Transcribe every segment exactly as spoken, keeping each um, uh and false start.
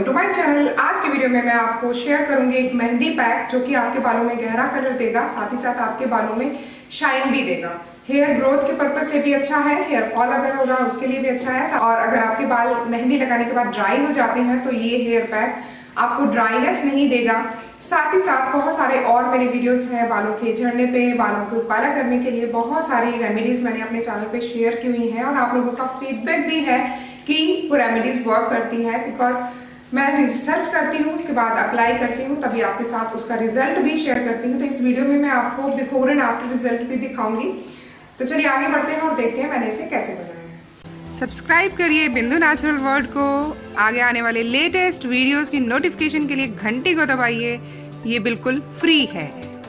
Welcome to my channel. आज की video में मैं आपको शेयर करूंगी एक मेहंदी पैक जो कि आपके बालों में गहरा कलर देगा, साथ ही साथ आपके बालों में शाइन भी देगा। हेयर ग्रोथ के पर्पज से भी अच्छा है, हेयर फॉल अगर हो रहा है उसके लिए भी अच्छा है। और अगर आपके बाल मेहंदी लगाने के बाद ड्राई हो जाते हैं तो ये हेयर पैक आपको ड्राईनेस नहीं देगा। साथ ही साथ बहुत सारे और मेरे वीडियोस हैं बालों के झड़ने पे, बालों को काला करने के लिए बहुत सारी रेमेडीज मैंने अपने चैनल पे शेयर की हुई हैं और आप लोगों का फीडबैक भी है कि वो रेमेडीज वर्क करती है। बिकॉज मैं रिसर्च करती हूँ, उसके बाद अप्लाई करती हूँ, तभी आपके साथ उसका रिजल्ट भी शेयर करती हूँ। तो इस वीडियो में मैं आपको बिफोर एंड आफ्टर रिजल्ट भी दिखाऊंगी। तो चलिए आगे बढ़ते हैं और देखते हैं मैंने इसे कैसे बनाया है। सब्सक्राइब करिए बिंदु नेचुरल वर्ल्ड को। आगे आने वाले लेटेस्ट वीडियोस की नोटिफिकेशन के लिए घंटी को दबाइए, ये बिल्कुल फ्री है।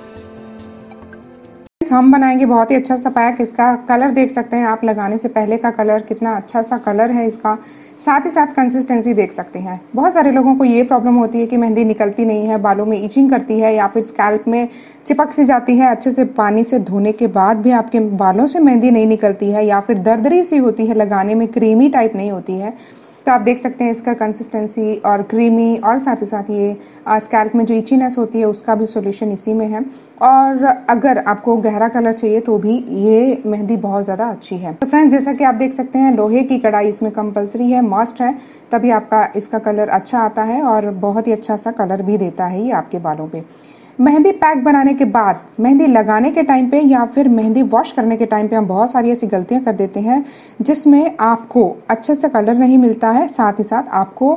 हम बनाएंगे बहुत ही अच्छा सा पैक। इसका कलर देख सकते हैं आप, लगाने से पहले का कलर कितना अच्छा सा कलर है इसका। साथ ही साथ कंसिस्टेंसी देख सकते हैं। बहुत सारे लोगों को ये प्रॉब्लम होती है कि मेहंदी निकलती नहीं है, बालों में इचिंग करती है या फिर स्कैल्प में चिपक सी जाती है। अच्छे से पानी से धोने के बाद भी आपके बालों से मेहंदी नहीं निकलती है या फिर दरदरी सी होती है, लगाने में क्रीमी टाइप नहीं होती है। तो आप देख सकते हैं इसका कंसिस्टेंसी और क्रीमी, और साथ ही साथ ये स्कैल्प में जो इचीनेस होती है उसका भी सॉल्यूशन इसी में है। और अगर आपको गहरा कलर चाहिए तो भी ये मेहंदी बहुत ज़्यादा अच्छी है। तो फ्रेंड्स, जैसा कि आप देख सकते हैं लोहे की कढ़ाई इसमें कंपलसरी है, मस्ट है, तभी आपका इसका कलर अच्छा आता है और बहुत ही अच्छा सा कलर भी देता है ये आपके बालों पे। मेहंदी पैक बनाने के बाद मेहंदी लगाने के टाइम पे या फिर मेहंदी वॉश करने के टाइम पे हम बहुत सारी ऐसी गलतियां कर देते हैं जिसमें आपको अच्छे से कलर नहीं मिलता है, साथ ही साथ आपको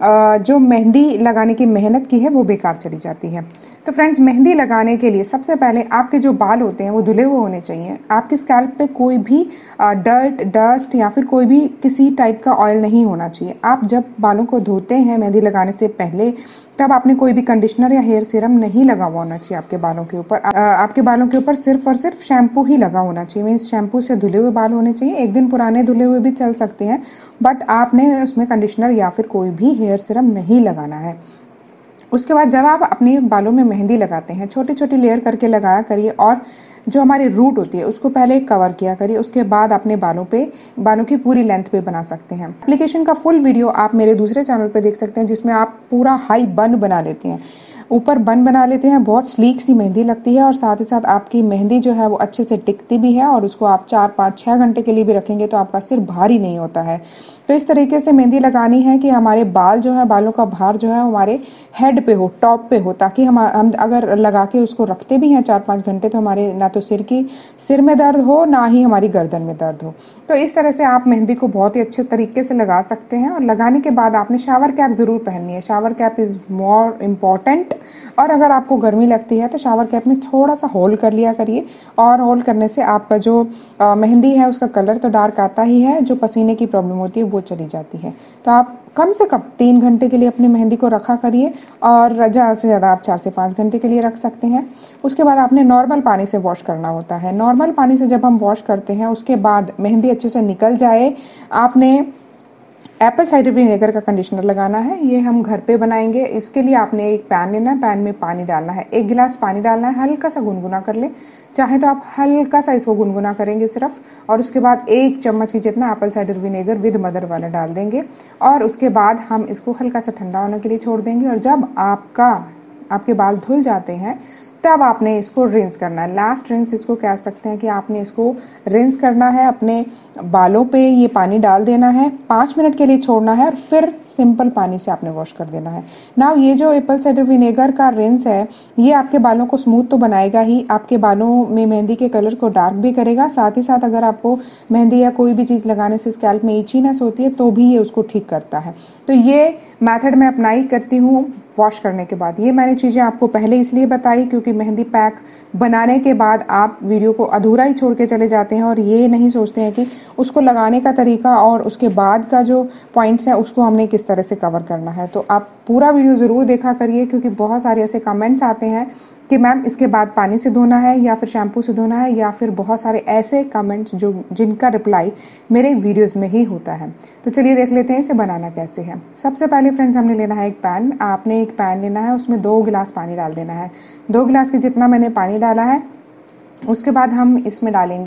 जो मेहंदी लगाने की मेहनत की है वो बेकार चली जाती है। तो फ्रेंड्स, मेहंदी लगाने के लिए सबसे पहले आपके जो बाल होते हैं वो धुले हुए होने चाहिए। आपकी स्कैल्प पे कोई भी डर्ट, डस्ट या फिर कोई भी किसी टाइप का ऑयल नहीं होना चाहिए। आप जब बालों को धोते हैं मेहंदी लगाने से पहले, तब आपने कोई भी कंडीशनर या हेयर सीरम नहीं लगा हुआ होना चाहिए आपके बालों के ऊपर। आपके बालों के ऊपर सिर्फ और सिर्फ शैम्पू ही लगा होना चाहिए। मीन्स शैम्पू से धुले हुए बाल होने चाहिए। एक दिन पुराने धुले हुए भी चल सकते हैं, बट आपने उसमें कंडीशनर या फिर कोई भी हेयर सीरम नहीं लगाना है। उसके बाद जब आप अपने बालों में मेहंदी लगाते हैं, छोटी छोटी लेयर करके लगाया करिए और जो हमारी रूट होती है उसको पहले कवर किया करिए। उसके बाद अपने बालों पे, बालों की पूरी लेंथ पे बना सकते हैं। एप्लीकेशन का फुल वीडियो आप मेरे दूसरे चैनल पे देख सकते हैं जिसमें आप पूरा हाई बन बना लेते हैं, ऊपर बन बना लेते हैं। बहुत स्लीक सी मेहंदी लगती है और साथ ही साथ आपकी मेहंदी जो है वो अच्छे से टिकती भी है और उसको आप चार पाँच छः घंटे के लिए भी रखेंगे तो आपका सिर भारी नहीं होता है। तो इस तरीके से मेहंदी लगानी है कि हमारे बाल जो है, बालों का भार जो है हमारे हेड पे हो, टॉप पे हो, ताकि हम हम अगर लगा के उसको रखते भी हैं चार पाँच घंटे तो हमारे ना तो सिर की सिर में दर्द हो ना ही हमारी गर्दन में दर्द हो। तो इस तरह से आप मेहंदी को बहुत ही अच्छे तरीके से लगा सकते हैं। और लगाने के बाद आपने शावर कैप ज़रूर पहननी है। Shower cap is more important. और अगर आपको गर्मी लगती है तो शावर कैप में थोड़ा सा होल कर लिया करिए, और होल करने से आपका जो आ, मेहंदी है उसका कलर तो डार्क आता ही है, जो पसीने की प्रॉब्लम होती है वो चली जाती है। तो आप कम से कम तीन घंटे के लिए अपनी मेहंदी को रखा करिए और ज़्यादा से ज़्यादा आप चार से पाँच घंटे के लिए रख सकते हैं। उसके बाद आपने नॉर्मल पानी से वॉश करना होता है। नॉर्मल पानी से जब हम वॉश करते हैं उसके बाद मेहंदी अच्छे से निकल जाए, आपने एप्पल साइडर विनेगर का कंडीशनर लगाना है। ये हम घर पे बनाएंगे। इसके लिए आपने एक पैन लेना है, पैन में पानी डालना है, एक गिलास पानी डालना है, हल्का सा गुनगुना कर ले, चाहे तो आप हल्का सा इसको गुनगुना करेंगे सिर्फ, और उसके बाद एक चम्मच की जितना apple cider vinegar with mother वाला डाल देंगे और उसके बाद हम इसको हल्का सा ठंडा होने के लिए छोड़ देंगे। और जब आपका आपके बाल धुल जाते हैं तब आपने इसको रिंस करना है। लास्ट रिंस इसको कह सकते हैं कि आपने इसको रिंस करना है, अपने बालों पे ये पानी डाल देना है, पाँच मिनट के लिए छोड़ना है और फिर सिंपल पानी से आपने वॉश कर देना है। नाउ ये जो एप्पल साइडर विनेगर का रिंस है ये आपके बालों को स्मूथ तो बनाएगा ही, आपके बालों में मेहंदी के कलर को डार्क भी करेगा। साथ ही साथ अगर आपको मेहंदी या कोई भी चीज़ लगाने से स्कैल्प में इचीनेस होती है तो भी ये उसको ठीक करता है। तो ये मेथड मैं अप्लाई करती हूँ वॉश करने के बाद। ये मैंने चीज़ें आपको पहले इसलिए बताई क्योंकि मेहंदी पैक बनाने के बाद आप वीडियो को अधूरा ही छोड़ के चले जाते हैं और ये नहीं सोचते हैं कि उसको लगाने का तरीका और उसके बाद का जो पॉइंट्स हैं उसको हमने किस तरह से कवर करना है। तो आप पूरा वीडियो ज़रूर देखा करिए क्योंकि बहुत सारे ऐसे कमेंट्स आते हैं कि मैम इसके बाद पानी से धोना है या फिर शैम्पू से धोना है, या फिर बहुत सारे ऐसे कमेंट्स जो जिनका रिप्लाई मेरे वीडियोस में ही होता है। तो चलिए देख लेते हैं इसे बनाना कैसे है। सबसे पहले फ्रेंड्स हमने लेना है एक पैन। आपने एक पैन लेना है, उसमें दो गिलास पानी डाल देना है। दो गिलास के जितना मैंने पानी डाला है उसके बाद हम इसमें डालेंगे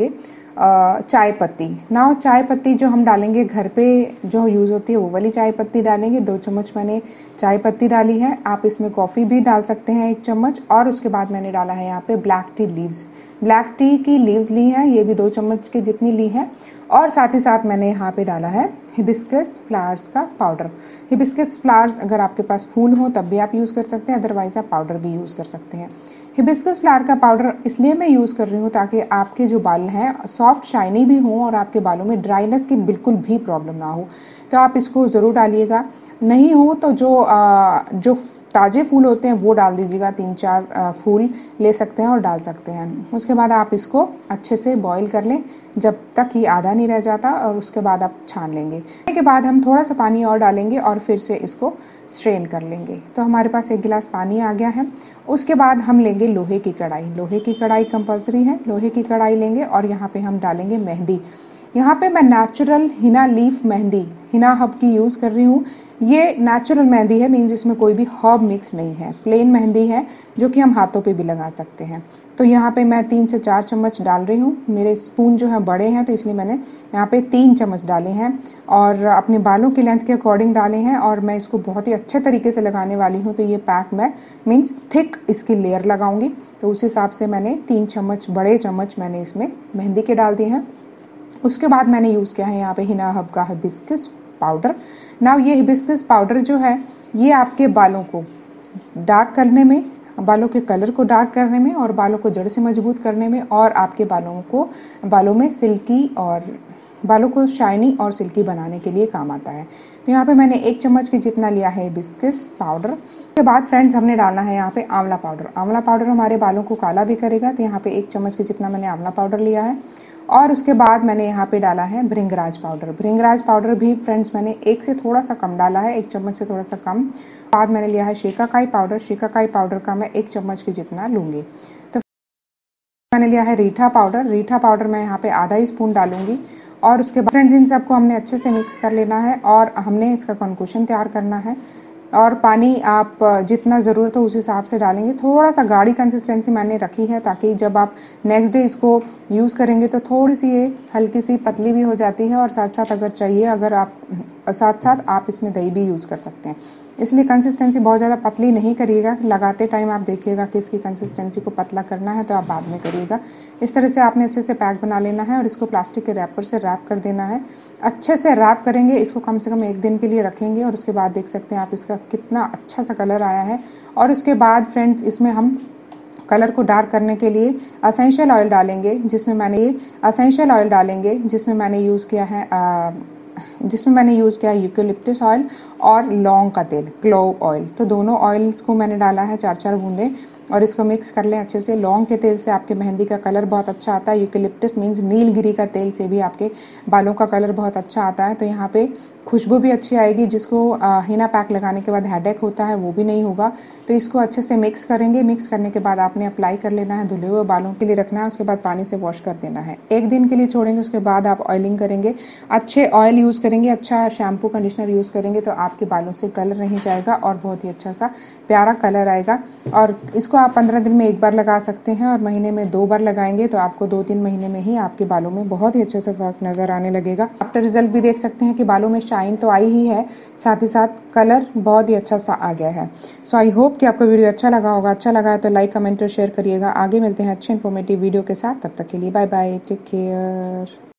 चाय पत्ती। नाउ चाय पत्ती जो हम डालेंगे घर पे जो यूज़ होती है वो वाली चाय पत्ती डालेंगे। दो चम्मच मैंने चाय पत्ती डाली है। आप इसमें कॉफ़ी भी डाल सकते हैं एक चम्मच। और उसके बाद मैंने डाला है यहाँ पे black tea leaves. Black tea की लीव्स ली है, ये भी दो चम्मच के जितनी ली है। और साथ ही साथ मैंने यहाँ पे डाला है हिबिस्कस फ्लावर्स का पाउडर। हिबिस्कस फ्लावर्स अगर आपके पास फूल हो तब भी आप यूज़ कर सकते हैं, अदरवाइज आप पाउडर भी यूज़ कर सकते हैं। हिबिस्कस फ्लावर का पाउडर इसलिए मैं यूज़ कर रही हूँ ताकि आपके जो बाल हैं सॉफ्ट शाइनी भी हों और आपके बालों में ड्राइनेस की बिल्कुल भी प्रॉब्लम ना हो। तो आप इसको ज़रूर डालिएगा। नहीं हो तो जो आ, जो ताज़े फूल होते हैं वो डाल दीजिएगा, तीन चार फूल ले सकते हैं और डाल सकते हैं। उसके बाद आप इसको अच्छे से बॉईल कर लें जब तक ये आधा नहीं रह जाता, और उसके बाद आप छान लेंगे। इसके बाद हम थोड़ा सा पानी और डालेंगे और फिर से इसको स्ट्रेन कर लेंगे। तो हमारे पास एक गिलास पानी आ गया है। उसके बाद हम लेंगे लोहे की कढ़ाई। लोहे की कढ़ाई कंपल्सरी है, लोहे की कढ़ाई लेंगे और यहाँ पे हम डालेंगे मेहंदी। यहाँ पे मैं natural henna leaf mehndi, Henna Hub की यूज़ कर रही हूँ। ये नेचुरल मेहंदी है, मीन्स इसमें कोई भी हर्ब मिक्स नहीं है, प्लेन मेहंदी है जो कि हम हाथों पे भी लगा सकते हैं। तो यहाँ पे मैं तीन से चार चम्मच डाल रही हूँ। मेरे स्पून जो है बड़े हैं तो इसलिए मैंने यहाँ पे तीन चम्मच डाले हैं और अपने बालों की लेंथ के अकॉर्डिंग डाले हैं। और मैं इसको बहुत ही अच्छे तरीके से लगाने वाली हूँ। तो ये पैक मैं मीन्स थिक इसकी लेयर लगाऊंगी, तो उस हिसाब से मैंने तीन चम्मच बड़े चम्मच मैंने इसमें मेहंदी के डाल दिए हैं। उसके बाद मैंने यूज़ किया है यहाँ पे हिना हब का हिबिस्कस पाउडर। नाउ ये हिबिस्कस पाउडर जो है ये आपके बालों को डार्क करने में, बालों के कलर को डार्क करने में और बालों को जड़ से मजबूत करने में और आपके बालों को बालों में सिल्की और बालों को शाइनी और सिल्की बनाने के लिए काम आता है। तो यहाँ पे मैंने एक चम्मच के जितना लिया है हिबिस्कस पाउडर। उसके बाद फ्रेंड्स हमने डालना है यहाँ पे आंवला पाउडर। आंवला पाउडर हमारे बालों को काला भी करेगा, तो यहाँ पे एक चम्मच के जितना मैंने आंवला पाउडर लिया है। और उसके बाद मैंने यहाँ पे डाला है भृंगराज पाउडर। भृंगराज पाउडर भी फ्रेंड्स मैंने एक से थोड़ा सा कम डाला है, एक चम्मच से थोड़ा सा कम। बाद मैंने लिया है शिकाकाई पाउडर। शिकाकाई पाउडर का मैं एक चम्मच के जितना लूँगी। तो मैंने लिया है रीठा पाउडर। रीठा पाउडर मैं यहाँ पे आधा ही स्पून डालूंगी। और उसके बाद फ्रेंड्स इन सबको हमने अच्छे से मिक्स कर लेना है और हमने इसका कॉन्कुशन तैयार करना है। और पानी आप जितना ज़रूरत हो उस हिसाब से डालेंगे। थोड़ा सा गाढ़ी कंसिस्टेंसी मैंने रखी है ताकि जब आप नेक्स्ट डे इसको यूज़ करेंगे तो थोड़ी सी ये हल्की सी पतली भी हो जाती है। और साथ साथ अगर चाहिए अगर आप साथ साथ आप इसमें दही भी यूज़ कर सकते हैं। इसलिए कंसिस्टेंसी बहुत ज़्यादा पतली नहीं करिएगा, लगाते टाइम आप देखिएगा कि इसकी कंसिस्टेंसी को पतला करना है तो आप बाद में करिएगा। इस तरह से आपने अच्छे से पैक बना लेना है और इसको प्लास्टिक के रैपर से रैप कर देना है। अच्छे से रैप करेंगे, इसको कम से कम एक दिन के लिए रखेंगे और उसके बाद देख सकते हैं आप इसका कितना अच्छा सा कलर आया है। और उसके बाद फ्रेंड्स इसमें हम कलर को डार्क करने के लिए असेंशियल ऑयल डालेंगे, जिसमें मैंने ये असेंशियल ऑयल डालेंगे जिसमें मैंने यूज़ किया है आ, जिसमें मैंने यूज़ किया है यूकेलिप्टस ऑयल और लौंग का तेल, क्लोव ऑयल। तो दोनों ऑयल्स को मैंने डाला है चार चार बूंदे और इसको मिक्स कर लें अच्छे से। लौंग के तेल से आपके मेहंदी का कलर बहुत अच्छा आता है। यूकेलिप्टस मीन्स नीलगिरी का तेल से भी आपके बालों का कलर बहुत अच्छा आता है। तो यहाँ पे खुशबू भी अच्छी आएगी, जिसको हिना पैक लगाने के बाद हेडेक होता है वो भी नहीं होगा। तो इसको अच्छे से मिक्स करेंगे। मिक्स करने के बाद आपने अप्लाई कर लेना है, धुले हुए बालों के लिए रखना है। उसके बाद पानी से वॉश कर देना है, एक दिन के लिए छोड़ेंगे। उसके बाद आप ऑयलिंग करेंगे, अच्छे ऑयल यूज़ करेंगे, अच्छा शैम्पू कंडीशनर यूज़ करेंगे तो आपके बालों से कलर नहीं जाएगा और बहुत ही अच्छा सा प्यारा कलर आएगा। और इसको आप पंद्रह दिन में एक बार लगा सकते हैं और महीने में दो बार लगाएंगे तो आपको दो तीन महीने में ही आपके बालों में बहुत ही अच्छे से फर्क नजर आने लगेगा। आफ्टर रिजल्ट भी देख सकते हैं कि बालों में शाइन तो आई ही है, साथ ही साथ कलर बहुत ही अच्छा सा आ गया है। सो आई होप कि आपको वीडियो अच्छा लगा होगा। अच्छा लगा है तो लाइक कमेंट और शेयर करिएगा। आगे मिलते हैं अच्छे इन्फॉर्मेटिव वीडियो के साथ, तब तक के लिए बाय बाय, टेक केयर।